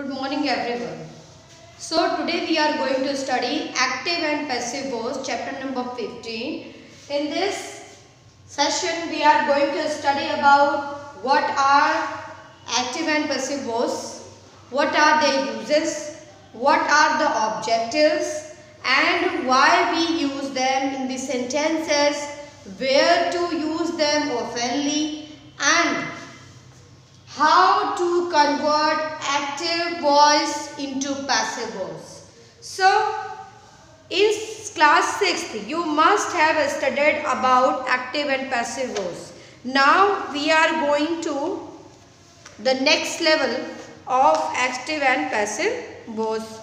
Good morning everyone. So today we are going to study active and passive voice, chapter number 15. In this session we are going to study about what are active and passive voice, what are their uses, what are the objectives and why we use them in the sentences, where to use them oftenly and how to convert active voice into passive voice. So, in class 6th, you must have studied about active and passive voice. Now, we are going to the next level of active and passive voice.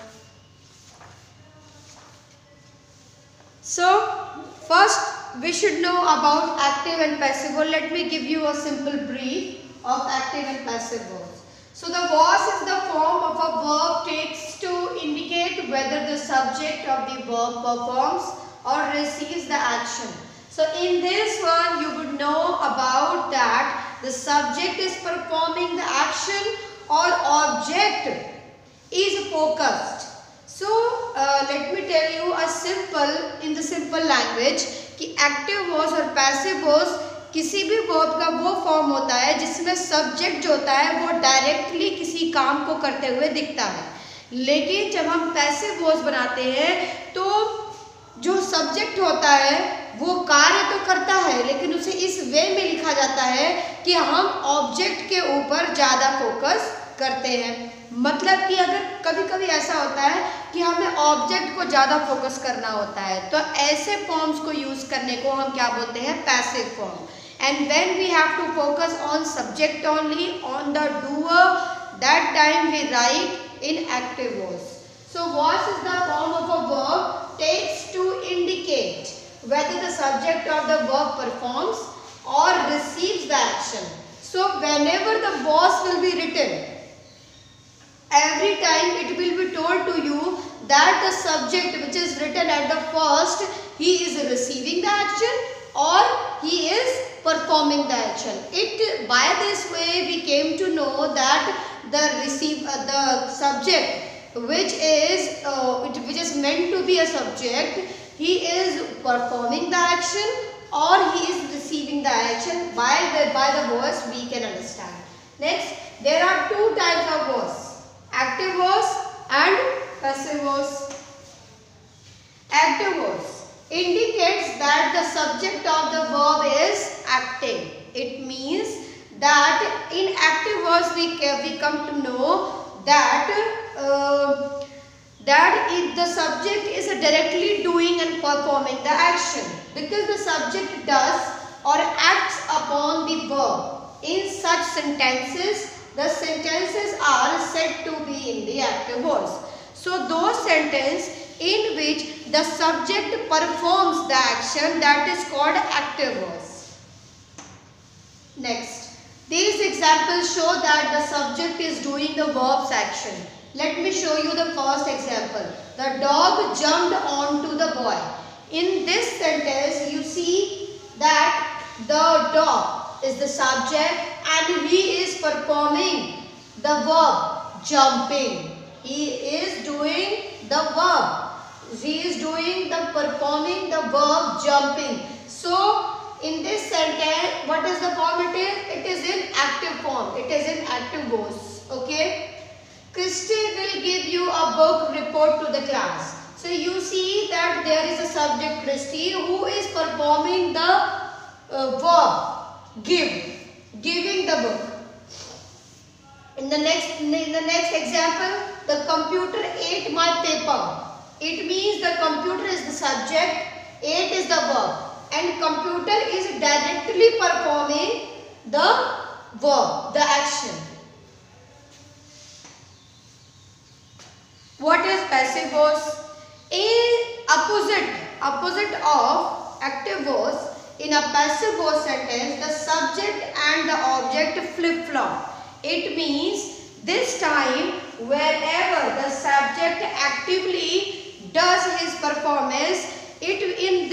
So, first we should know about active and passive voice. Let me give you a simple brief of active and passive voice. So the voice is the form of a verb takes to indicate whether the subject of the verb performs or receives the action. So in this one you would know about that the subject is performing the action or object is focused. So let me tell you in the simple language कि active voice और passive voice किसी भी verb का वो form होता है जिसमें subject जो होता है वो डायरेक्टली किसी काम को करते हुए दिखता है, लेकिन जब हम पैसिव वॉइस बनाते हैं तो जो सब्जेक्ट होता है वो कार्य तो करता है लेकिन उसे इस वे में लिखा जाता है कि हम ऑब्जेक्ट के ऊपर ज़्यादा फोकस करते हैं। मतलब कि अगर कभी कभी ऐसा होता है कि हमें ऑब्जेक्ट को ज़्यादा फोकस करना होता है तो ऐसे फॉर्म्स को यूज़ करने को हम क्या बोलते हैं, passive form. And when we have to focus on subject only, on the doer, that time we write in active voice. So voice is the form of a verb takes to indicate whether the subject of the verb performs or receives the action. So whenever the voice will be written, every time it will be told to you that the subject which is written at the first, he is receiving the action or he is performing the action. By this way we came to know that the subject which is meant to be a subject, he is performing the action or he is receiving the action. By the voice we can understand. Next, there are two types of voice, active voice and passive voice. Active voice indicates that the subject of the verb is acting. It means that in active voice we come to know that if the subject is directly doing and performing the action, because the subject does or acts upon the verb. In such sentences, the sentences are said to be in the active voice. So those sentences in which the subject performs the action, that is called active voice. Next, these examples show that the subject is doing the verb's action. Let me show you the first example. The dog jumped onto the boy. In this sentence, you see that the dog is the subject and he is performing the verb jumping. He is doing the verb. He is performing the verb jumping. So, in this sentence, what is the form it is? It is in active form. It is in active voice. Okay. Christy will give you a book report to the class. So, you see that there is a subject Christy who is performing the verb giving the book. In the next example, the computer ate my paper. It means the computer is the subject, ate is the verb, and computer is directly performing the verb, the action. What is passive voice? Opposite of active voice, in a passive voice sentence, the subject and the object flip-flop. It means this time wherever the subject actively does his performance, in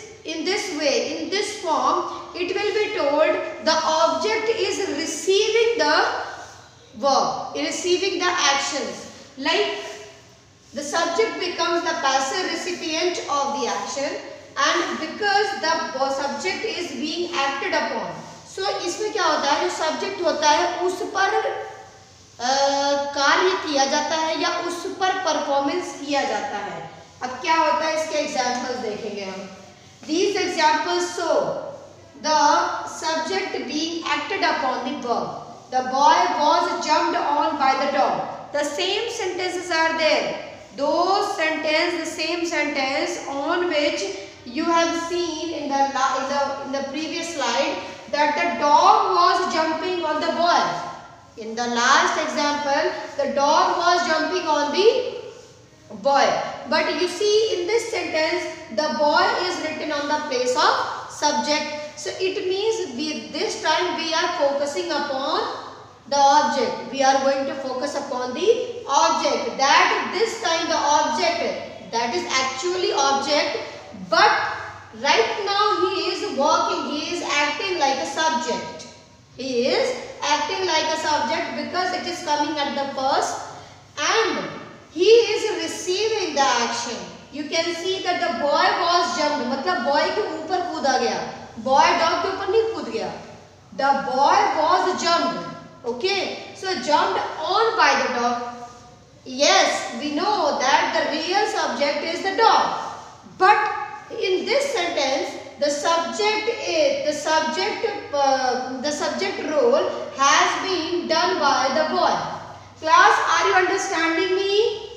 this form, it will be told the object is receiving the verb, receiving the actions. Like the subject becomes the passive recipient of the action, and because the subject is being acted upon. So इसमें क्या होता है, जो subject होता है उस पर कार्य किया जाता है या उस पर परफॉर्मेंस किया जाता है. अब क्या होता है, इसके एग्जांपल्स देखेंगे हम. These examples show the subject being acted upon the verb. The boy was jumped on by the dog. The same sentences are there. Those sentences, the same sentence on which you have seen in the previous slide that the dog was jumping on the boy. In the last example, the dog was jumping on the boy. But you see in this sentence, the boy is written on the place of subject. So it means this time we are focusing upon the object. We are going to focus upon the object. That this time the object, that is actually object, but right now he is walking, he is acting like a subject. He is acting like a subject because it is coming at the first, and he is receiving the action. You can see that the boy was jumped, मतलब boy के ऊपर कूदा गया. Boy dog के ऊपर नहीं कूद गया. The boy was jumped. Okay, so jumped on by the dog. Yes, we know that the real subject is the dog, but in this sentence, the subject role has been done by the boy. Class, are you understanding me?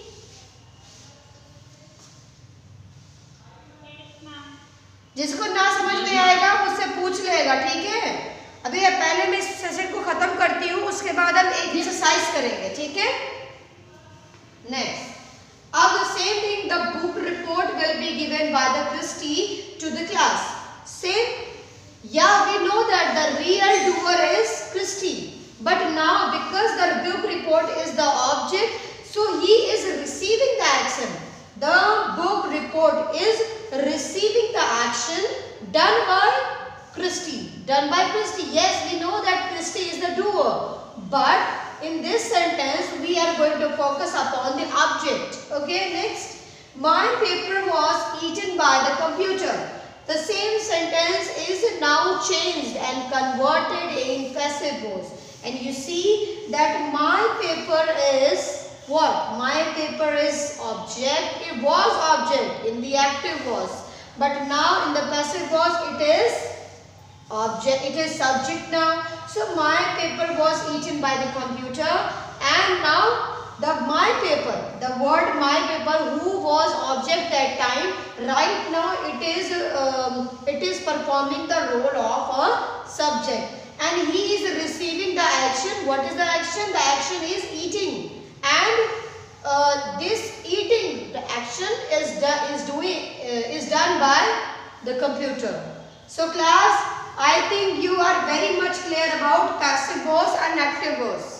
जिसको ना समझ में आएगा मुझसे पूछ लेगा, ठीक है? अभी पहले मैं इस सेशन को खत्म करती हूँ, उसके बाद हम एक एक्सरसाइज करेंगे, ठीक है? नेक्स्ट, अब the same thing, the book report will be given by the Christy to the class. Say, yeah, we know that the real doer is Christy, but now because the book report is the object, so he is receiving the action. The book report is receiving the action done by Christy. Done by Christy. Yes, we know that Christy is the doer, but in this sentence we are going to focus upon the object. Okay, next. My paper was eaten by the computer. The same sentence is now changed and converted in passive voice. And you see that my paper is what? My paper is object. It was object in the active voice, but now in the passive voice it is object. It is subject now. So my paper was eaten by the computer, and now my paper, the word my paper, who was object that time, right now it is performing the role of a subject, and he is receiving the action. What is the action? The action is eating, and this eating, the action is done by the computer. So class, I think you are very much clear about passive voice and active voice.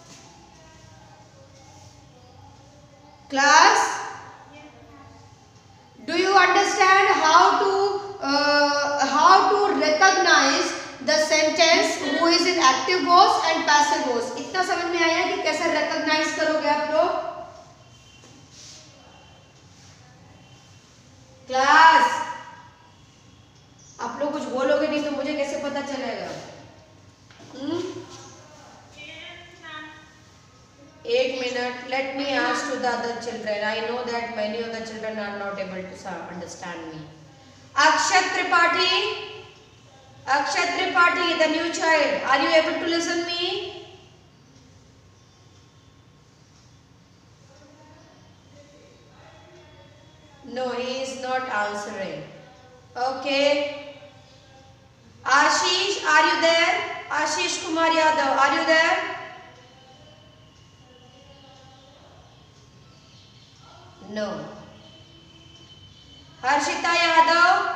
Class, do you understand how to recognize the sentence who is in active voice and passive voice? इतना समझ में आया कि कैसे recognize करोगे आप लोग? Class, आप लोग कुछ बोलोगे नहीं तो मुझे कैसे पता चलेगा? एक minute, let me ask to the other children. I know that many of the children are not able to understand me. Akshat Tripathi, the new child, are you able to listen me? No, he is not answering. Okay. Ashish, are you there? Ashish Kumar Yadav, are you there? No. Harshita Yadav?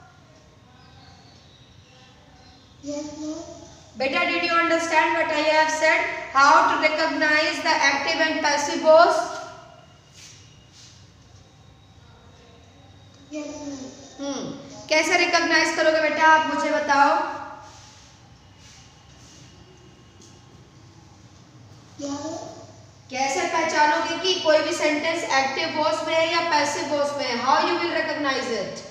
Yes, ma'am. Beta, did you understand what I have said? How to recognize the active and passive voice? Yes, ma'am. कैसे recognise करोगे बेटा, आप मुझे बताओ. कैसे पहचानोगे कि कोई भी सेंटेंस एक्टिव वॉइस में है या पैसिव वॉइस में है? How you will recognise it?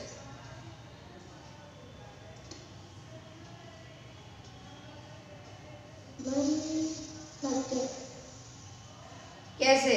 कैसे?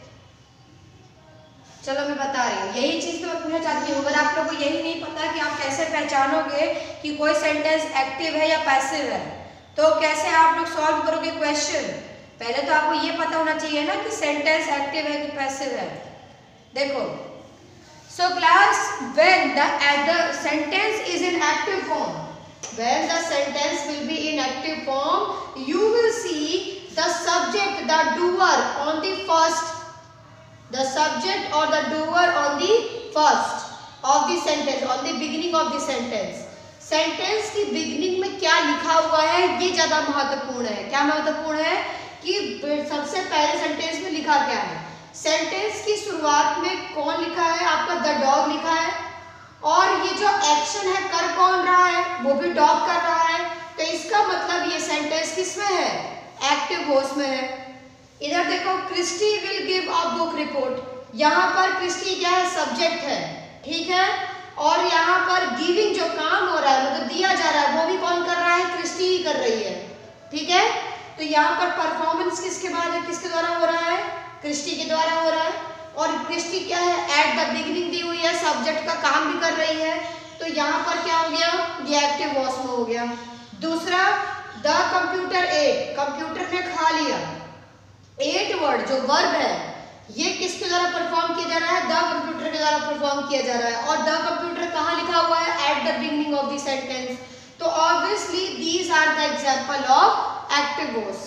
चलो मैं बता रही हूँ, यही चीज तो मैं पूछना चाहती हूँ। अगर आप लोगों को यही नहीं पता कि आप कैसे पहचानोगे कि कोई सेंटेंस एक्टिव है या पैसिव है, तो कैसे आप लोग सॉल्व करोगे क्वेश्चन? पहले तो आपको ये पता होना चाहिए ना कि सेंटेंस एक्टिव है कि पैसिव है। देखो, so class, when the sentence is in active form, when the sentence will be in active form, you will see the subject, the doer on the first, the subject or the doer on the first of the sentence, on the beginning of the sentence. Sentence की beginning में क्या लिखा हुआ है ये ज्यादा महत्वपूर्ण है। क्या महत्वपूर्ण है कि सबसे पहले सेंटेंस में लिखा क्या है। सेंटेंस की शुरुआत में कौन लिखा है? आपका द डॉग लिखा है, और ये जो एक्शन है कर कौन रहा है? वो भी डॉग कर रहा है। तो इसका मतलब ये सेंटेंस किसमें है? एक्टिव वॉइस में है। इधर देखो, Christy will give a book report, यहाँ पर क्रिस्टी क्या है? सब्जेक्ट है, ठीक है। और यहाँ पर गिविंग जो काम हो रहा है, मतलब दिया जा रहा है, वो भी कौन कर रहा है? क्रिस्टी ही कर रही है, ठीक है। तो यहाँ पर परफॉर्मेंस किसके बाद है? किसके द्वारा हो रहा है? क्रिस्टी के द्वारा हो रहा है। और क्रिस्टी क्या है? एट द बिगिनिंग दी हुई है, सब्जेक्ट का काम भी कर रही है। तो यहाँ पर क्या हो गया? ये एक्टिव वॉइस में हो गया। दूसरा, द कंप्यूटर एट, कंप्यूटर ने खा लिया। एट वर्ड जो वर्ब है, ये किसके द्वारा परफॉर्म किया जा रहा है? द कंप्यूटर के द्वारा परफॉर्म किया जा रहा है। और द कंप्यूटर कहाँ लिखा हुआ है? At the beginning of the sentence. तो obviously these are the example of active voice.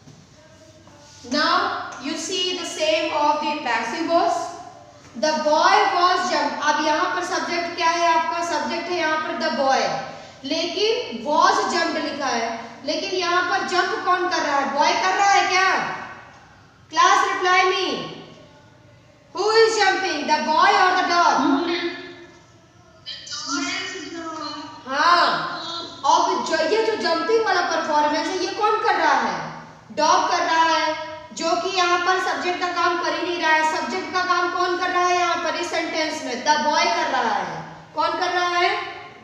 Now you see the same of the passive voice. The boy was jumped. अब यहाँ पर सब्जेक्ट क्या है? आपका सब्जेक्ट है यहाँ पर the boy, लेकिन was jumped लिखा है। लेकिन यहाँ पर जंप कौन कर रहा है? बॉय कर रहा है क्या? Class reply me, who is jumping, the boy or the dog? हाँ, अब ये जो जंपिंग वाला परफॉर्मेंस है, ये कौन कर रहा है? डॉग कर रहा है, जो कि यहाँ पर सब्जेक्ट का काम कर ही नहीं रहा है। सब्जेक्ट का काम कौन कर रहा है यहाँ पर इस सेंटेंस में? द बॉय कर रहा है। कौन कर रहा है?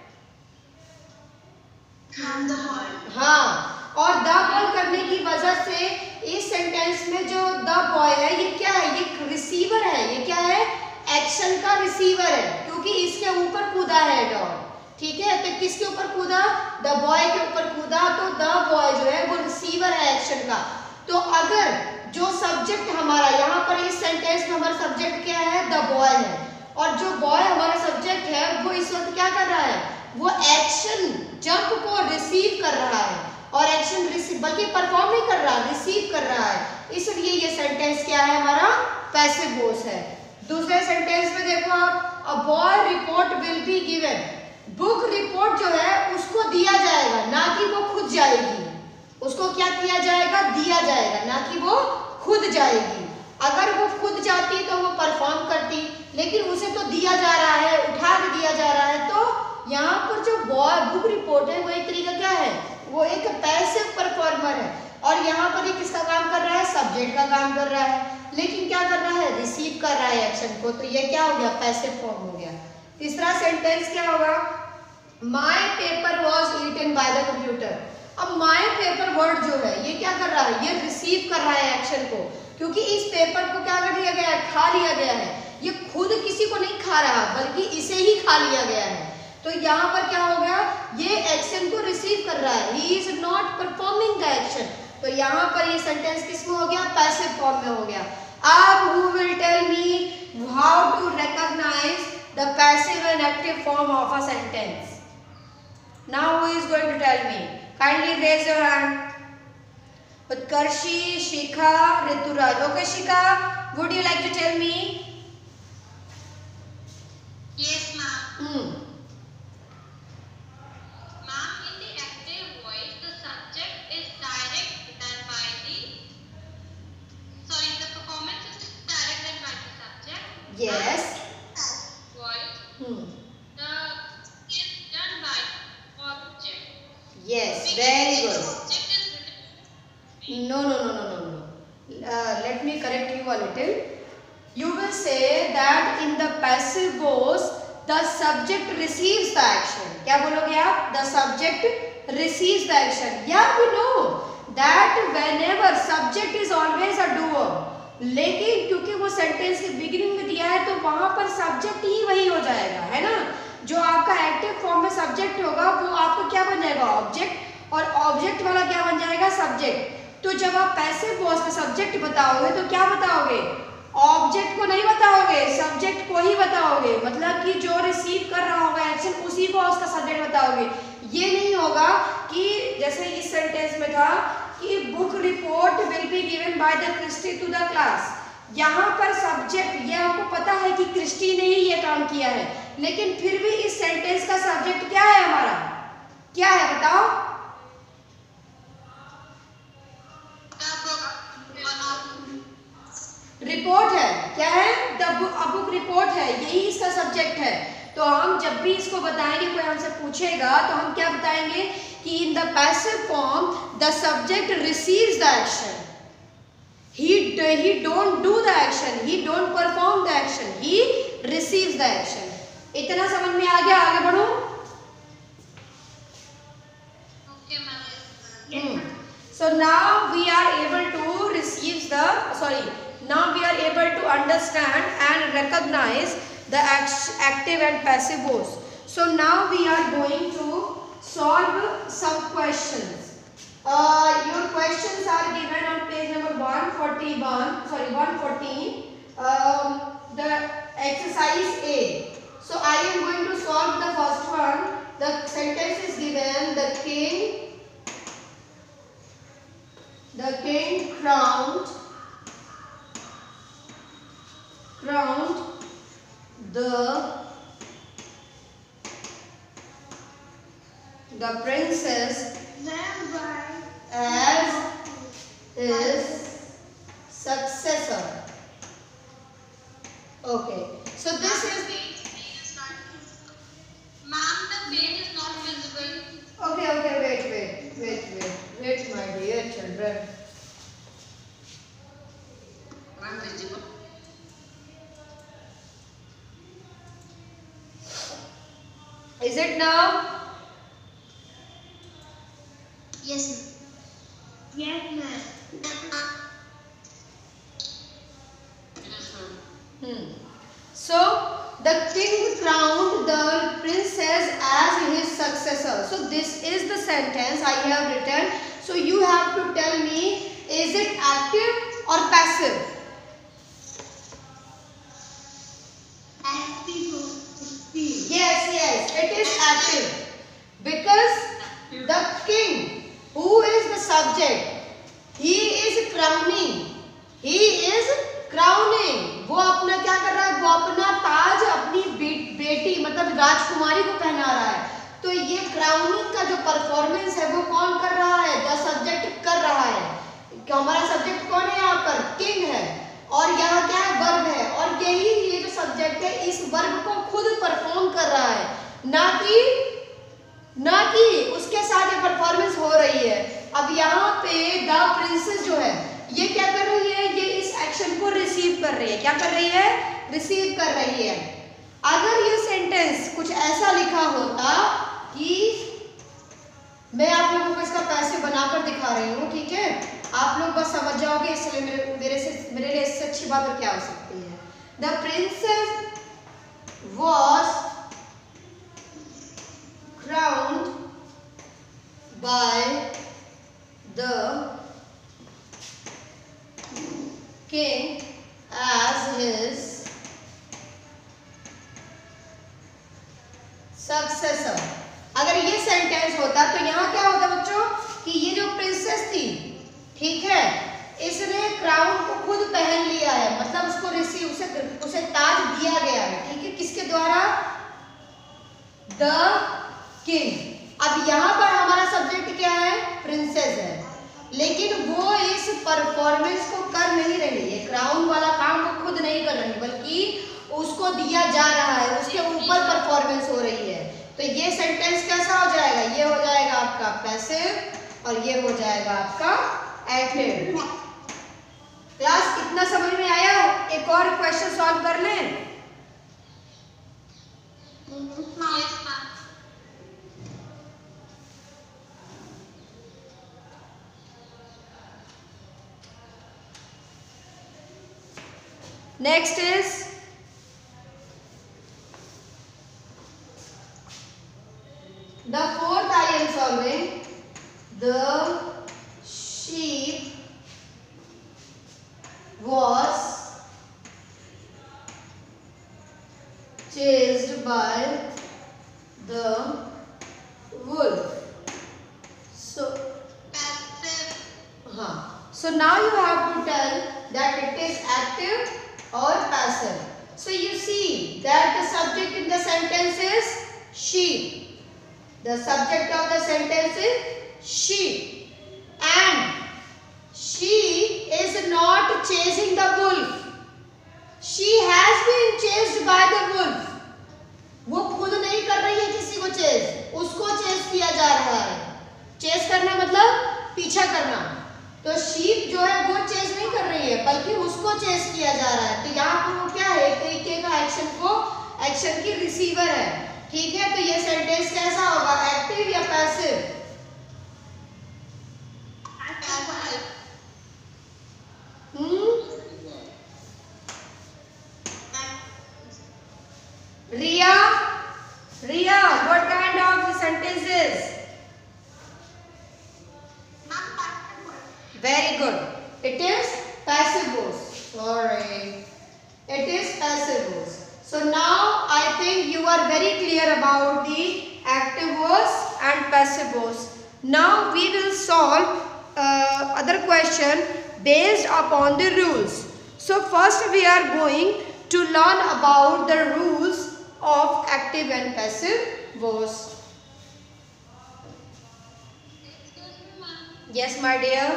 हाँ, और द बॉय करने की वजह से इस सेंटेंस में जो द बॉय है, ये क्या है? ये रिसीवर है। ये क्या है? एक्शन का रिसीवर है, क्योंकि इसके ऊपर कूदा है डॉग, ठीक है। तो किसके ऊपर कूदा? द बॉय के ऊपर कूदा। तो द बॉय जो है वो रिसीवर है एक्शन का। तो अगर जो सब्जेक्ट हमारा यहाँ पर इस सेंटेंस में हमारा सब्जेक्ट क्या है? द बॉय है, और जो बॉय हमारा सब्जेक्ट है वो इस वक्त क्या कर रहा है? वो एक्शन जंप को रिसीव कर रहा है, और एक्शन रिसीव बल्कि परफॉर्म नहीं कर रहा, रिसीव कर रहा है। इसलिए ये सेंटेंस क्या है? हमारा पैसिव वॉइस है। दूसरे सेंटेंस में देखो आप, a boy report will be given, book report जो है उसको दिया जाएगा, ना कि वो खुद जाएगी। उसको क्या किया जाएगा? दिया जाएगा, ना कि वो खुद जाएगी। अगर वो खुद जाती तो वो परफॉर्म करती, लेकिन उसे तो दिया जा रहा है, उठा के दिया जा रहा है। तो यहाँ पर जो बुक रिपोर्ट है वो एक तरीका क्या है? वो एक पैसिव परफॉर्मर है, और यहाँ पर ये किसका काम कर रहा है? सब्जेक्ट का काम कर रहा है, लेकिन क्या कर रहा है? रिसीव कर रहा है एक्शन को। तो ये क्या हो गया? पैसिव फॉर्म हो गया। तीसरा सेंटेंस क्या होगा? My paper was eaten by the computer. अब माई पेपर वर्ड जो है ये क्या कर रहा है? ये रिसीव कर रहा है एक्शन को, क्योंकि इस पेपर को क्या कर दिया गया है? खा लिया गया है। ये खुद किसी को नहीं खा रहा, बल्कि इसे ही खा लिया गया है। तो यहाँ पर क्या हो गया? ये एक्शन को रिसीव कर रहा है, he is not performing the action. तो यहाँ पर ये सेंटेंस किस में हो गया? पैसिव फॉर्म में हो गया। अब who will tell me how to recognise the passive and active form of a sentence? Now who is going to tell me? Kindly raise your hand. Utkarshi, Shikha, Rituraj. Okay, Shikha, would you like to tell me? Yes, ma'am. Ma'am, in the active voice, the subject is direct and by the. Sorry, the performance is direct and by the subject. Yes. Voice. The is done by object. Yes, very good. Object is written. No. let me correct you a little. You will say that in the passive voice the subject receives the action. क्या बोलोगे आप? The subject receives the action. Yeah, we know that whenever subject is always a doer. लेकिन क्योंकि वो sentence के beginning में दिया है तो वहां पर सब्जेक्ट ही वही हो जाएगा, है ना। जो आपका एक्टिव फॉर्म में सब्जेक्ट होगा वो आपका क्या बन जाएगा? ऑब्जेक्ट, और ऑब्जेक्ट वाला क्या बन जाएगा? सब्जेक्ट। तो जब आप पैसिव वॉइस में सब्जेक्ट बताओगे तो क्या बताओगे? ऑब्जेक्ट को नहीं बताओगे, सब्जेक्ट को ही बताओगे। मतलब कि जो रिसीव कर रहा होगा एक्शन उसी को उसका सब्जेक्ट बताओगे। ये नहीं होगा कि जैसे इस सेंटेंस में था कि book report will be given by the Christy to the class. यहाँ पर सब्जेक्ट, ये हमको पता है कि क्रिस्टी ने ही ये काम किया है, लेकिन फिर भी इस सेंटेंस का सब्जेक्ट क्या है हमारा? क्या है बताओ? रिपोर्ट है। क्या है? बुक रिपोर्ट है, यही इसका सब्जेक्ट है। तो हम जब भी इसको बताएंगे, कोई हमसे पूछेगा तो हम क्या बताएंगे कि in the passive form the subject receives the action, he don't do the action, he don't perform the action, he receives the action. इतना समझ में आ गया? आगे बढ़ो। Okay, ma'am. So now we are able to receive the, now we are able to understand and recognize the active and passive voice. So now we are going to solve some questions. Your questions are given on page number 114. The exercise A. So I am going to solve the first one. The sentence is given: the king crowned the princess as his successor. Okay, so this is, Ma'am, the page is not visible. okay, wait my dear children. Ma'am, visible. Is it now? Yes, ma'am. Yes, ma'am. So the king crowned the princess as his successor. So this is the sentence I have written. So you have to tell me, is it active or passive? Active. Yes, it is active, because the king, who is the subject, he is crowning. वो अपना क्या कर रहा है? वो अपना ताज अपनी बेटी मतलब राजकुमारी को पहना रहा है। तो ये क्राउनिंग का जो परफॉर्मेंस है वो कौन कर रहा है? द सब्जेक्ट कर रहा है। हमारा सब्जेक्ट कौन है? यहाँ पर किंग है, और यहाँ क्या है? वर्ब है, और यही ये जो सब्जेक्ट है इस वर्ब को खुद परफॉर्म कर रहा है, ना कि उसके साथ ये परफॉर्मेंस हो रही है। अब यहाँ पे द प्रिंसेस जो है ये क्या कर रही है? ये इस एक्शन को रिसीव कर रही है। क्या कर रही है? रिसीव कर रही है। अगर ये सेंटेंस कुछ ऐसा लिखा होता कि मैं आप लोगों को इसका पैसे बनाकर दिखा रही हूँ, ठीक है, आप लोग बस समझ जाओगे, इसलिए मेरे लिए इससे अच्छी बात और क्या हो सकती है? The princess was crowned by the king as his successor. अगर ये सेंटेंस होता तो यहाँ क्या होता बच्चों कि ये जो प्रिंसेस थी, ठीक है, इसने क्राउन को खुद पहन लिया है, मतलब उसको रिसीव, उसे ताज दिया गया है, ठीक है, किसके द्वारा? The king. अब यहाँ पर हमारा सब्जेक्ट क्या है? प्रिंसेस है, लेकिन वो इस परफॉर्मेंस को कर नहीं रही है, क्राउन वाला काम वो खुद नहीं कर रही, बल्कि उसको दिया जा रहा है, उसके ऊपर परफॉर्मेंस हो रही है। तो ये सेंटेंस कैसा हो जाएगा? ये हो जाएगा आपका पैसिव और ये हो जाएगा आपका एक्टिव। क्लास इतना समझ में आया? एक और क्वेश्चन सॉल्व कर लें। Yes, ma'am. Next is the fourth I am solving. The sheep was chased by the wolf. So, so now you have to tell that it is active or passive. So you see that the subject in the sentence is sheep. The subject of the sentence is sheep, and she is not chasing the wolf. She has been chased by the wolf. वो खुद नहीं कर रही है किसी को chess, उसको chess किया जा रहा है। चेस करना मतलब पीछा करना। तो शीप जो है वो चेस नहीं कर रही है, बल्कि उसको चेस किया जा रहा है। तो यहाँ पर वो क्या है, एक तरीके का एक्शन की रिसीवर है। ठीक है, तो ये सेंटेंस कैसा होगा, एक्टिव या passive? Riya, what kind of sentences? Very good. It is passive voice. Sorry. It is passive voice. So now I think you are very clear about the active voice and passive voice. Now we will solve other question based upon the rules. So first we are going to learn about the rules of active and passive voice. Excuse me, ma'am. Yes, my dear.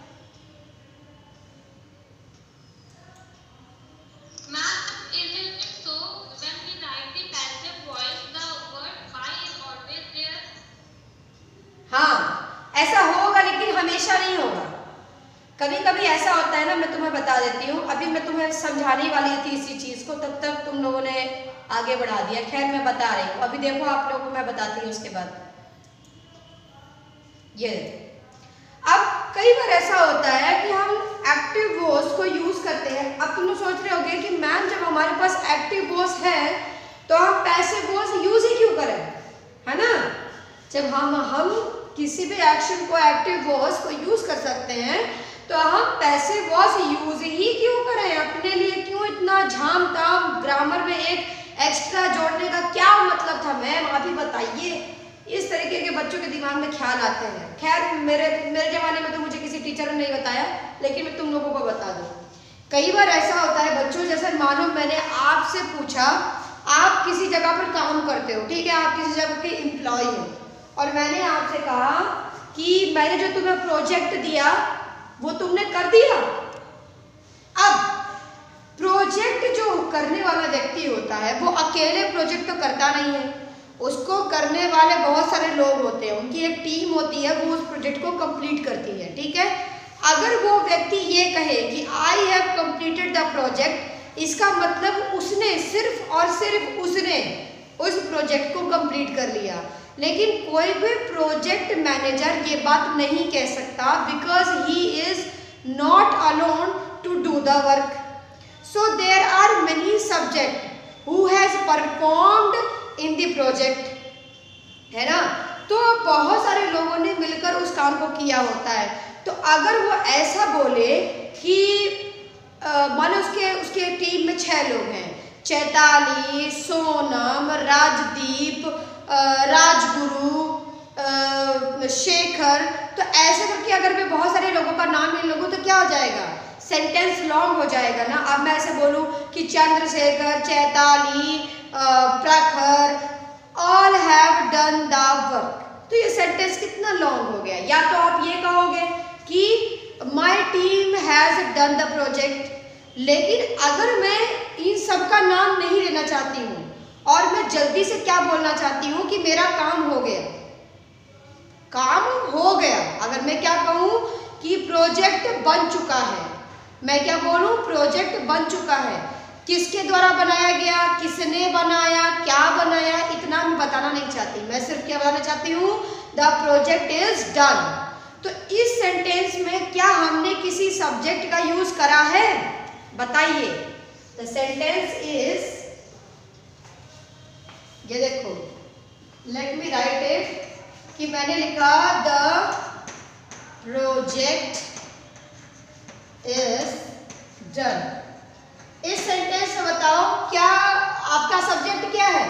Ma'am, isn't it so when we write the passive voice, the word by is always there? हाँ, ऐसा होगा, लेकिन हमेशा नहीं होगा। कभी कभी ऐसा होता है ना, मैं तुम्हें बता देती हूँ। अभी मैं तुम्हें समझाने वाली थी इसी चीज को, तब तक तुम लोगों ने आगे बढ़ा दिया। खैर, मैं बता रही हूँ। अभी देखो, आप लोगों को मैं बताती हूँ उसके बाद। ये अब कई बार ऐसा होता है कि हम एक्टिव वॉइस को यूज करते हैं। अब तुम लोग सोच रहे होगे कि मैम, जब हमारे पास एक्टिव वॉइस है तो हम पैसिव वॉइस यूज ही क्यों करें, है ना? जब हम किसी भी एक्शन को, एक्टिव वॉइस को यूज कर सकते हैं, तो हम पैसिव वॉइस यूज ही क्यों करें? अपने लिए क्यों इतना झाम ताम ग्रामर में एक एक्स्ट्रा जोड़ने का क्या मतलब था मैम? अभी बताइए। इस तरीके के बच्चों के दिमाग में ख्याल आते हैं। खैर, मेरे जमाने में तो मुझे किसी टीचर ने नहीं बताया, लेकिन मैं तुम लोगों को बता दूं। कई बार ऐसा होता है बच्चों, जैसे मानो मैंने आपसे पूछा, आप किसी जगह पर काम करते हो, ठीक है, आप किसी जगह के एम्प्लॉय हो, और मैंने आपसे कहा कि मैंने जो तुम्हें प्रोजेक्ट दिया वो तुमने कर दिया। अब प्रोजेक्ट जो करने वाला व्यक्ति होता है वो अकेले प्रोजेक्ट तो करता नहीं है, उसको करने वाले बहुत सारे लोग होते हैं, उनकी एक टीम होती है, वो उस प्रोजेक्ट को कंप्लीट करती है। ठीक है, अगर वो व्यक्ति ये कहे कि I have completed the project, इसका मतलब उसने सिर्फ और सिर्फ उसने उस प्रोजेक्ट को कंप्लीट कर लिया। लेकिन कोई भी प्रोजेक्ट मैनेजर ये बात नहीं कह सकता, because he is not alone to do the work. So there are many subject who has performed in the project, है ना? तो बहुत सारे लोगों ने मिलकर उस काम को किया होता है। तो अगर वो ऐसा बोले कि मानो उसके टीम में 6 लोग हैं, चैताली, सोनम, राजदीप, राजगुरु, शेखर, तो ऐसे करके अगर मैं बहुत सारे लोगों का नाम ले लूँ तो क्या हो जाएगा, सेंटेंस लॉन्ग हो जाएगा ना। अब मैं ऐसे बोलूँ कि Chandrashekhar, Chaitali, Prakhar all have done the work, तो ये सेंटेंस कितना लॉन्ग हो गया। या तो आप ये कहोगे कि my team has done the project, लेकिन अगर मैं इन सब का नाम नहीं लेना चाहती हूँ और मैं जल्दी से क्या बोलना चाहती हूँ कि मेरा काम हो गया, काम हो गया। अगर मैं क्या कहूँ कि प्रोजेक्ट बन चुका है, मैं क्या बोलूं, प्रोजेक्ट बन चुका है। किसके द्वारा बनाया गया, किसने बनाया, क्या बनाया, इतना मैं बताना नहीं चाहती। मैं सिर्फ क्या बताना चाहती हूँ, द प्रोजेक्ट इज डन। तो इस सेंटेंस में क्या हमने किसी सब्जेक्ट का यूज करा है, बताइए। द सेंटेंस इज, ये देखो, लेट मी राइट इट, कि मैंने लिखा द प्रोजेक्ट इज डन। इस सेंटेंस में बताओ क्या आपका सब्जेक्ट क्या है,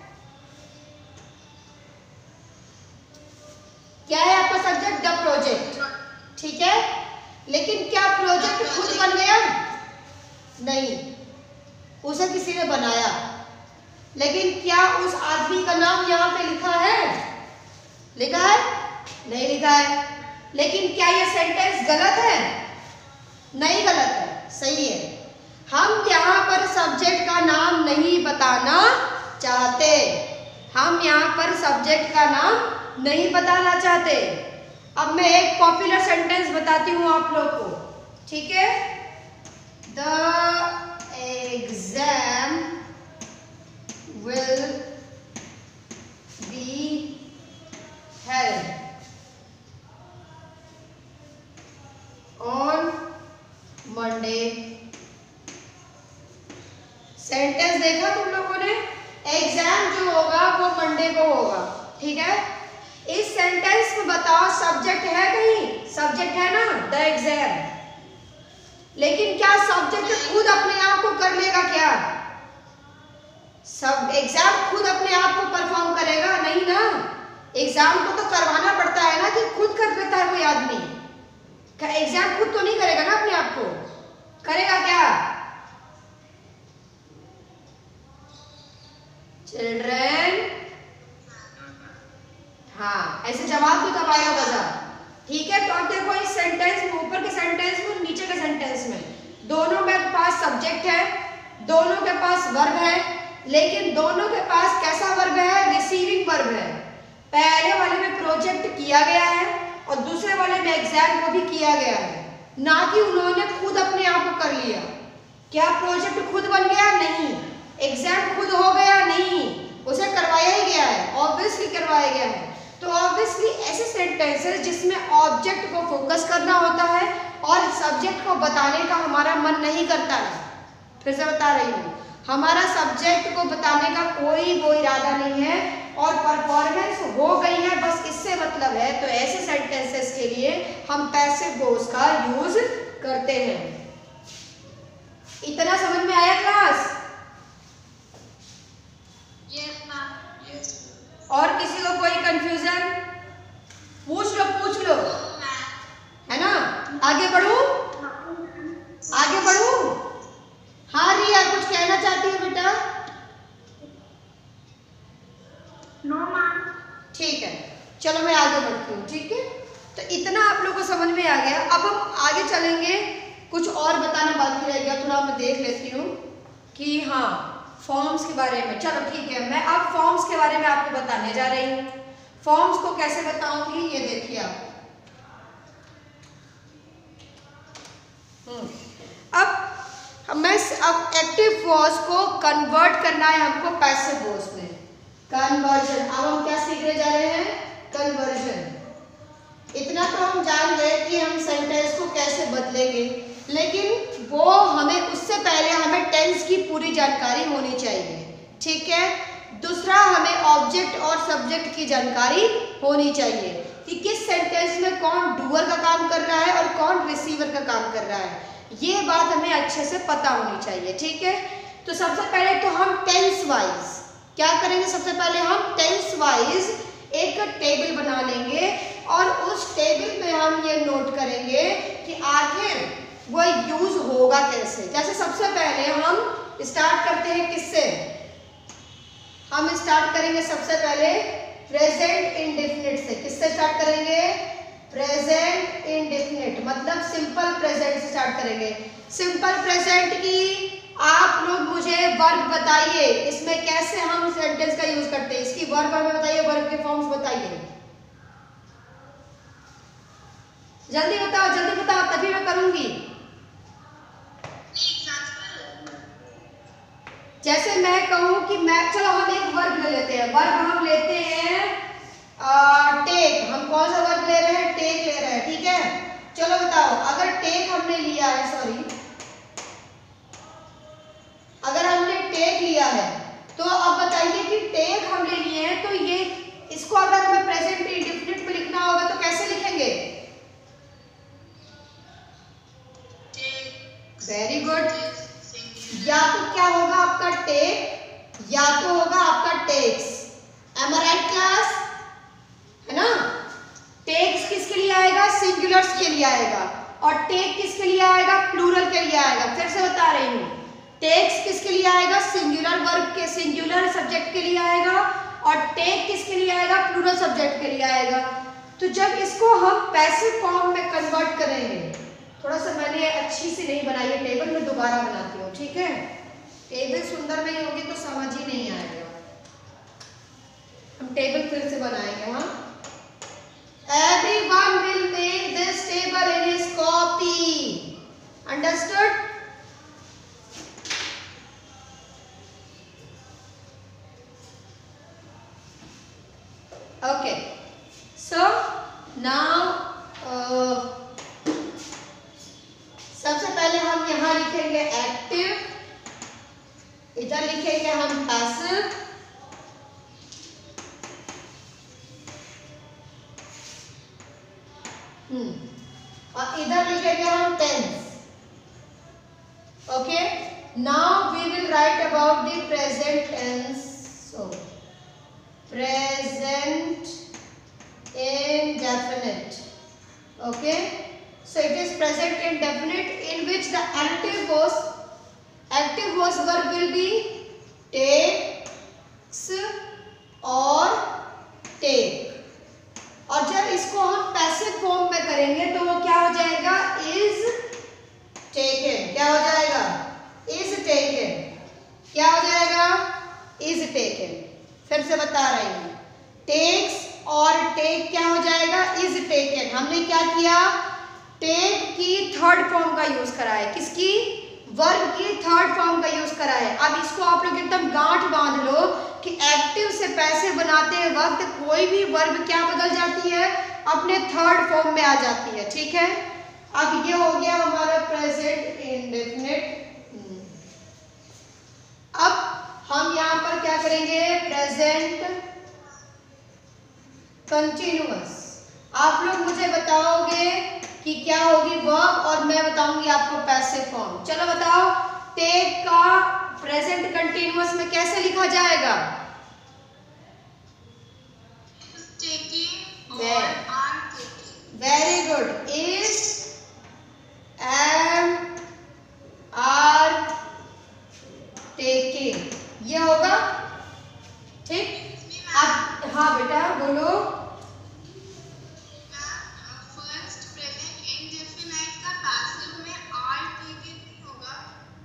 क्या है आपका सब्जेक्ट, द प्रोजेक्ट, ठीक है। लेकिन क्या प्रोजेक्ट खुद बन गया, नहीं, उसे किसी ने बनाया। लेकिन क्या उस आदमी का नाम यहाँ पे लिखा है, लिखा है, नहीं लिखा है। लेकिन क्या ये सेंटेंस गलत है, नहीं गलत है, सही है। हम यहाँ पर सब्जेक्ट का नाम नहीं बताना चाहते, हम यहाँ पर सब्जेक्ट का नाम नहीं बताना चाहते। अब मैं एक पॉपुलर सेंटेंस बताती हूँ आप लोग को, ठीक है। The exam will be held on Monday. Sentence देखा तुम लोगों ने, एग्जाम जो होगा वो मंडे को होगा, ठीक है। इस सेंटेंस में बताओ सब्जेक्ट है कहीं, सब्जेक्ट है ना, द एग्जाम। लेकिन क्या सब्जेक्ट खुद अपने आप को कर लेगा क्या, सब एग्जाम खुद अपने आप को परफॉर्म करेगा, नहीं ना। एग्जाम को तो करवाना पड़ता है ना, कि खुद कर लेता है कोई आदमी, एग्जाम खुद तो नहीं करेगा ना अपने आप को, करेगा क्या। चिल्ड्रन, हाँ, ऐसे जवाब भी कब आएगा बजा, ठीक है। तो अब देखो इस सेंटेंस में, ऊपर के सेंटेंस में और नीचे के सेंटेंस में, दोनों के पास सब्जेक्ट है, दोनों के पास वर्ब है, लेकिन दोनों के पास कैसा वर्ब है, रिसीविंग वर्ब है। पहले वाले में प्रोजेक्ट किया गया है और दूसरे वाले में एग्जाम को भी किया गया है, ना कि उन्होंने खुद अपने आप को कर लिया। क्या प्रोजेक्ट खुद बन गया, नहीं। एग्जाम खुद हो गया, नहीं, उसे करवाया ही गया है, ऑब्वियसली करवाया गया है। तो ऑब्वियसली ऐसे सेंटेंसेस जिसमें ऑब्जेक्ट को फोकस करना होता है और सब्जेक्ट को बताने का हमारा मन नहीं करता है, फिर से बता रही हूँ, हमारा सब्जेक्ट को बताने का कोई वो इरादा नहीं है और परफॉर्मेंस हो गई है, बस इससे मतलब है। तो ऐसे सेंटेंसेस के लिए हम पैसिव वॉइस का यूज करते हैं। इतना समझ में आया क्लास? Yes, ma'am. Yes. और किसी को कोई कंफ्यूजन, पूछ लो, है ना। आगे बढ़ू, आगे बढ़ू। हाँ रिया, कुछ कहना चाहती हो बेटा? No, ma'am. ठीक है, चलो मैं आगे बढ़ती हूँ, ठीक है। तो इतना आप लोग को समझ में आ गया। अब हम आगे चलेंगे, कुछ और बताना बाकी रह गया, थोड़ा मैं देख लेती हूँ कि हाँ, फॉर्म्स के बारे में। चलो ठीक है, मैं अब फॉर्म्स के बारे में आपको बताने जा रही हूँ। फॉर्म्स को कैसे बताऊंगी, ये देखिए आप। अब एक्टिव वॉइस को कन्वर्ट करना है हमको पैसिव वॉइस में, कन्वर्जन। अब हम क्या सीखने जा रहे हैं, कन्वर्जन। इतना तो हम जान गए कि हम सेंटेंस को कैसे बदलेंगे, लेकिन वो हमें, उससे पहले हमें टेंस की पूरी जानकारी होनी चाहिए, ठीक है। दूसरा, हमें ऑब्जेक्ट और सब्जेक्ट की जानकारी होनी चाहिए कि किस सेंटेंस में कौन डूअर का काम कर रहा है और कौन रिसीवर का काम कर रहा है, ये बात हमें अच्छे से पता होनी चाहिए, ठीक है। तो सबसे पहले तो हम टेंस वाइज क्या करेंगे, सबसे पहले हम टेंस वाइज एक टेबल बना लेंगे और उस टेबल में हम ये नोट करेंगे कि आखिर वो यूज होगा कैसे। जैसे सबसे पहले हम स्टार्ट करते हैं किससे, हम स्टार्ट करेंगे सबसे पहले प्रेजेंट इंडेफिनिट से। किससे स्टार्ट करेंगे, प्रेजेंट इंडेफिनिट, मतलब सिंपल प्रेजेंट से स्टार्ट करेंगे। सिंपल प्रेजेंट की आप लोग मुझे वर्ब बताइए, इसमें कैसे हम सेंटेंस का यूज करते हैं, इसकी वर्ब हमें बताइए, वर्ब के फॉर्म्स बताइए, जल्दी बताओ तभी मैं करूंगी। जैसे मैं कहूँ कि मैं, चलो हम एक वर्ब ले लेते हैं, वर्ब हम लेते हैं टेक। हम कौन सा वर्ब ले रहे हैं? टेक ले रहे हैं, ठीक है। चलो बताओ, अगर टेक हमने लिया है, सॉरी, अगर हमने टेक लिया है तो अब बताइए कि टेक हमने लिए हैं, तो ये इसको अगर हमें प्रेजेंट इंडेफिनिट में लिखना होगा तो कैसे लिखेंगे? Very good. या तो क्या होगा आपका टेक, या तो होगा आपका takes. Am I right class? है ना? टेक्स किसके लिए आएगा? सिंगुलर्स के लिए आएगा। और टेक किसके लिए आएगा? प्लूरल के लिए आएगा। फिर से बता रही हूँ, टेक्स किसके लिए आएगा? सिंगुलर वर्ब के, सिंगुलर सब्जेक्ट के लिए आएगा। और टेक किसके लिए आएगा? प्लूरल सब्जेक्ट के लिए आएगा। तो जब इसको हम पैसिव फॉर्म में कन्वर्ट करेंगे, थोड़ा सा मैंने अच्छी से नहीं बनाई है टेबल, में दोबारा बनाती हूँ, ठीक है। टेबल सुंदर नहीं होगी तो समझ ही नहीं आएगा। हम टेबल फिर से बनाएंगे। हाँ, everyone will make this table in his copy. Understood? Okay. So now सबसे पहले हम यहाँ लिखेंगे एक्टिव, इधर लिखेंगे हम पैसिव, और इधर लिखेंगे हम tense. Okay, now we will write about the present tense. So present indefinite. Okay, so it is present indefinite in which the active was verb will be takes or take. और जब इसको हम passive form में करेंगे तो वो क्या हो जाएगा? is taken. क्या हो जाएगा? is taken. क्या हो जाएगा? is taken. फिर से बता रही हूँ, टेक्स और टेक क्या हो जाएगा? Is taken. हमने क्या किया? टेक की थर्ड फॉर्म का यूज करा है। किसकी? वर्ब की थर्ड फॉर्म का यूज करा है। अब इसको आप लोग एकदम गांठ बांध लो कि एक्टिव से पैसिव बनाते वक्त कोई भी वर्ब क्या बदल जाती है? अपने थर्ड फॉर्म में आ जाती है, ठीक है। अब ये हो गया हमारा प्रेजेंट इंडेफिनिट। अब हम यहाँ पर क्या करेंगे? Present continuous. आप लोग मुझे बताओगे कि क्या होगी वर्ब, और मैं बताऊंगी आपको पैसिव फॉर्म। चलो बताओ, टेक का प्रेजेंट कंटिन्यूअस में कैसे लिखा जाएगा? Very good. Is am are taking, ये होगा, ठीक। अब हाँ बेटा बोलो। फर्स्ट प्रेजेंट इंडेफिनिट का पैसिव में आर टेकिंग होगा।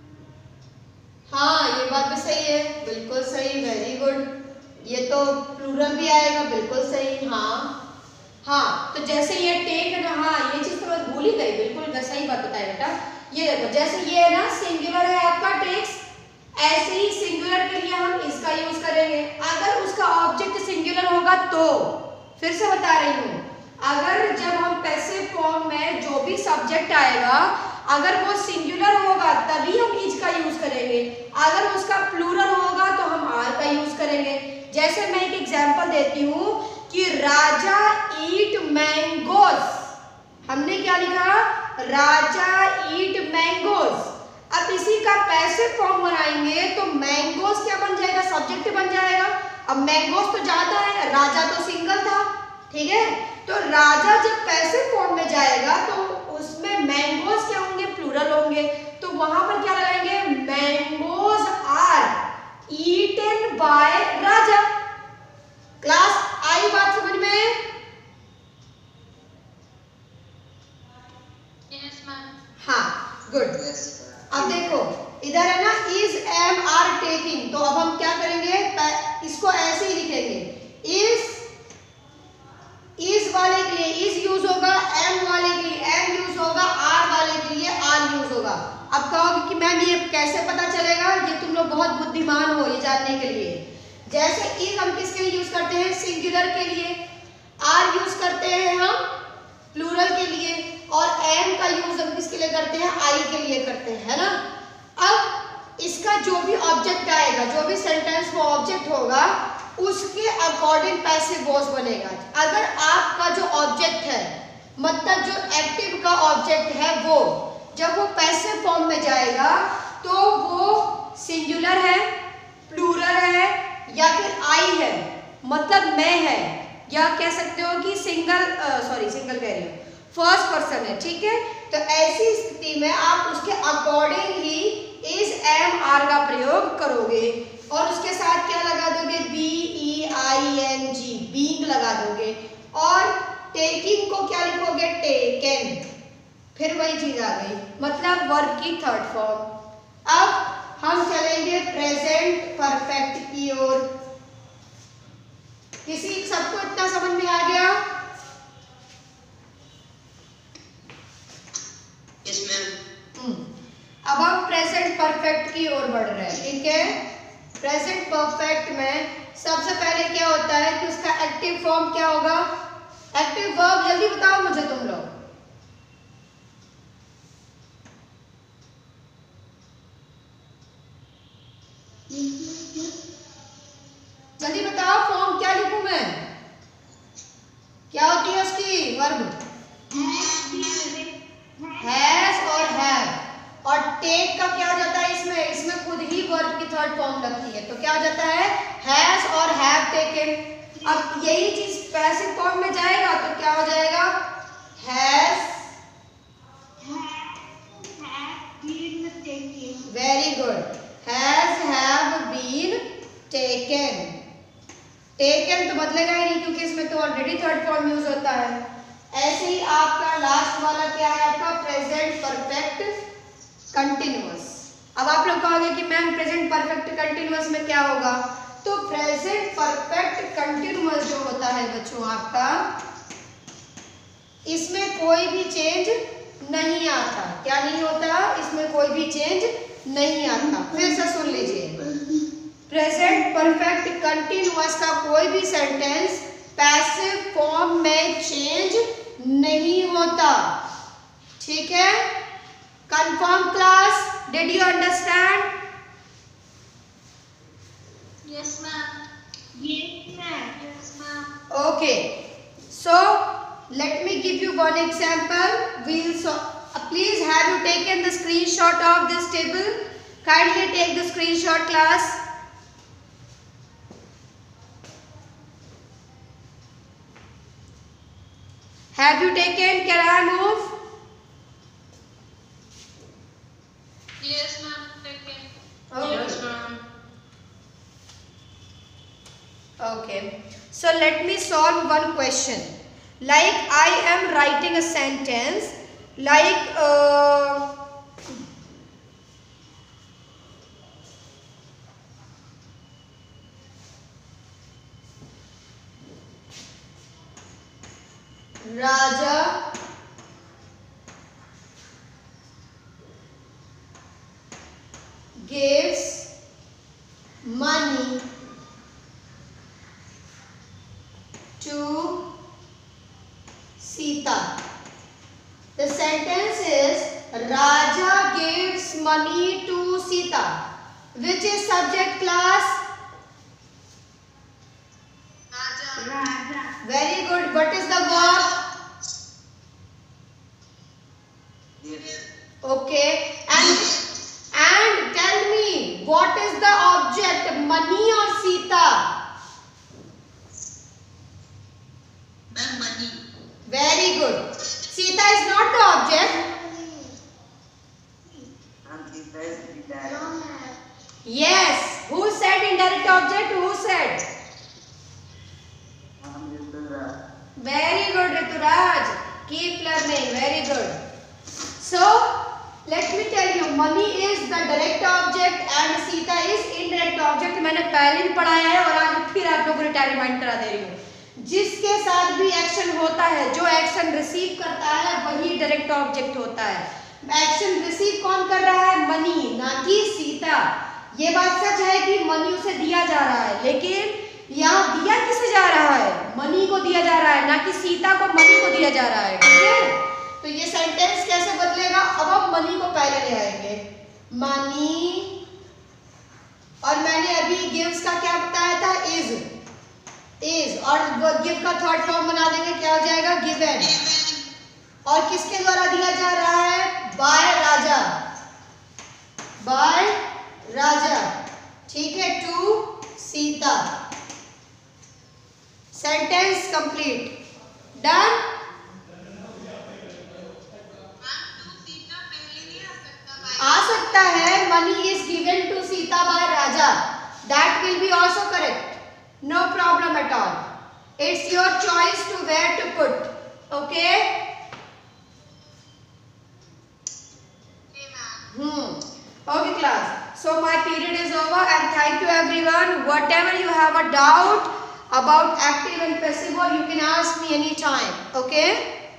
हाँ, ये बात भी सही है, बिल्कुल सही, वेरी गुड। ये तो प्लूरल भी आएगा, बिल्कुल सही। हाँ, तो जैसे ये टेक है ना, हाँ ये चीज तो मैं भूल ही गई, बिल्कुल सही बात बताया बेटा। ये देखो, जैसे ये है ना सिंगुलर है आपका टेक्स, ऐसे ही सिंगुलर के लिए हम इसका यूज करेंगे। अगर उसका ऑब्जेक्ट सिंगुलर होगा तो, फिर से बता रही हूँ, अगर जब हम पैसिव फॉर्म में जो भी सब्जेक्ट आएगा अगर वो सिंगुलर होगा तभी हम इज का यूज करेंगे, अगर उसका प्लूरल होगा तो हम आर का यूज करेंगे। जैसे मैं एक एग्जांपल देती हूँ कि राजा ईट मैंगोज, हमने क्या लिखा? Raja eat mangoes. अब इसी का पैसिव फॉर्म बनाएंगे तो मैंगोज क्या बन जाएगा? सब्जेक्ट बन जाएगा। अब मैंगोज तो ज्यादा है, राजा तो सिंगल था, ठीक है। तो राजा जब पैसिव फॉर्म में जाएगा तो उसमें मैंगोज क्या होंगे? प्लूरल होंगे। तो वहां पर क्या लगाएंगे? Mangoes are eaten by Raja. Class आई बात समझ में? Yes ma'am. हाँ, गुड। अब देखो इधर है ना इज एम आर टेकिंग, तो अब हम क्या करेंगे? इसको ऐसे ही लिखेंगे। इज वाले के लिए इज यूज होगा, एम वाले के लिए एम यूज होगा, आर वाले के लिए आर यूज होगा। अब कहोगे कि मैम ये कैसे पता चलेगा, ये तुम लोग बहुत बुद्धिमान हो ये जानने के लिए। जैसे इज हम किसके लिए यूज करते हैं, सिंगुलर के लिए, आर यूज करते हैं हम प्लूरल के लिए, और एम का यूज हम किसके लिए करते हैं, आई के लिए करते हैं, है ना। अब इसका जो भी ऑब्जेक्ट आएगा, जो भी सेंटेंस में ऑब्जेक्ट होगा उसके अकॉर्डिंग पैसिव वॉइस बनेगा। अगर आपका जो ऑब्जेक्ट है, मतलब जो एक्टिव का ऑब्जेक्ट है, वो जब वो पैसिव फॉर्म में जाएगा तो वो सिंगुलर है, प्लूरल है, या फिर आई है, मतलब मैं है, या कह सकते हो कि सिंगल कह रही हूँ, फर्स्ट पर्सन है, ठीक है। तो ऐसी स्थिति में आप उसके अकॉर्डिंग ही इज एम आर का प्रयोग करोगे और उसके साथ क्या लगा दोगे, B E I N G, being लगा दोगे, और टेकिंग को क्या लिखोगे, टेकन, फिर वही चीज आ गई, मतलब वर्ब की थर्ड फॉर्म। अब हम चलेंगे प्रेजेंट परफेक्ट की ओर। किसी सबको इतना समझ में आ गया? Yes ma'am. अब हम प्रेजेंट परफेक्ट की ओर बढ़ रहे हैं, ठीक है। प्रेजेंट परफेक्ट में सबसे पहले क्या होता है कि उसका एक्टिव फॉर्म क्या होगा, एक्टिव वर्ब, जल्दी बताओ मुझे तुम लोग। जल्दी बताओ, फॉर्म क्या लिखूं मैं, क्या होती है उसकी वर्ब, हैज और हैव, और टेक का क्या हो जाता है इसमें, इसमें खुद ही वर्ब की थर्ड फॉर्म लगती है, तो क्या हो जाता है, हैज और हैव टेकन। अब यही चीज पैसिव फॉर्म में जाएगा तो क्या हो जाएगा, has, very good, has have been taken. Taken तो बदलेगा ही नहीं क्योंकि इसमें तो ऑलरेडी थर्ड फॉर्म यूज होता है। ऐसे ही आपका लास्ट वाला क्या है, आपका प्रेजेंट परफेक्ट कंटिन्यूअस। अब आप लोग कहोगे कि मैम प्रेजेंट परफेक्ट कंटिन्यूअस में क्या होगा, तो प्रेजेंट परफेक्ट कंटिन्यूअस जो होता है बच्चों आपका, इसमें कोई भी चेंज नहीं आता। क्या नहीं होता, इसमें कोई भी चेंज नहीं आता। फिर से सुन लीजिए, प्रेजेंट परफेक्ट कंटिन्यूअस का कोई भी सेंटेंस पैसिव फॉर्म में चेंज नहीं होता, ठीक है। Confirm class, did you understand? Yes, ma'am. Yes, ma'am. Yes, ma'am. Okay, so let me give you one example. Please have you taken the screenshot of this table? Kindly take the screenshot, class. Have you taken? Can I move? Yes, ma'am. Taken. Okay. Yes ma'am. Okay. So let me solve one question. Like I am writing a sentence like Raja gives money to Sita. The sentence is Raja gives money to Sita. Which is subject, class? Raja. Very good. What is the verb? Okay. And tell me, what is the object? Money or Sita? Ma'am money. Very good. Sita is not the object. Yes. Who said indirect object? Who said? Very good, Rituraj. Keep learning. Very good. So, let me tell you, money is the direct object and Sita is indirect object. मैंने पहले भी पढ़ाया है और आज फिर आप लोगों को रिमाइंड करा दे रही हूँ। जिसके साथ भी एक्शन होता है, जो एक्शन रिसीव करता है वही डायरेक्ट ऑब्जेक्ट होता है। एक्शन रिसीव रिसीव कौन कर रहा है? मनी, ना कि सीता। ये बात सच है कि मनी उसे दिया जा रहा है, लेकिन यहाँ दिया किसे जा रहा है? मनी को दिया जा रहा है, ना कि सीता को मनी को दिया जा रहा है। ठीक है, तो ये सेंटेंस कैसे बदलेगा? अब हम मनी को पहले ले आएंगे, मनी, और मैंने अभी गिव्स का क्या बताया था? इज, और गिव का थर्ड फॉर्म बना देंगे, क्या हो जाएगा? गिवन। और किसके द्वारा दिया जा रहा है? By Raja, by Raja. ठीक है, to Sita. Sentence complete, done. आ सकता है, money is given to Sita by Raja, that will be also correct, no problem at all. It's your choice to where to put, okay. Okay class, so my period is over and thank you everyone. Whatever you have a doubt about active and passive, you can ask me anytime, okay.